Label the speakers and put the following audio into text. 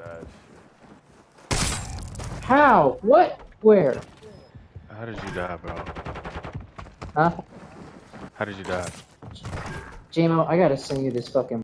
Speaker 1: that shit.
Speaker 2: How? What? Where?
Speaker 1: How did you die, bro?
Speaker 2: Huh?
Speaker 1: How did you die?
Speaker 2: JMO, I gotta send you this fucking